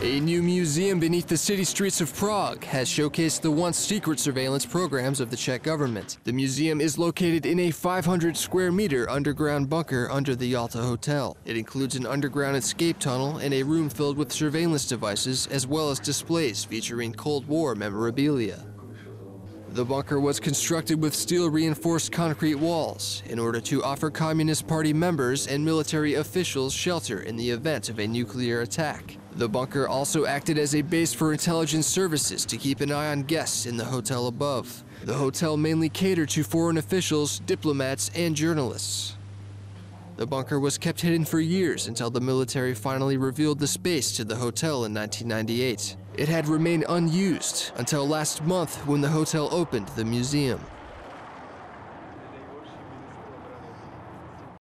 A new museum beneath the city streets of Prague has showcased the once secret surveillance programs of the Czech government. The museum is located in a 500 square meter underground bunker under the Yalta Hotel. It includes an underground escape tunnel and a room filled with surveillance devices, as well as displays featuring Cold War memorabilia. The bunker was constructed with steel-reinforced concrete walls in order to offer Communist Party members and military officials shelter in the event of a nuclear attack. The bunker also acted as a base for intelligence services to keep an eye on guests in the hotel above. The hotel mainly catered to foreign officials, diplomats, and journalists. The bunker was kept hidden for years until the military finally revealed the space to the hotel in 1998. It had remained unused until last month when the hotel opened the museum.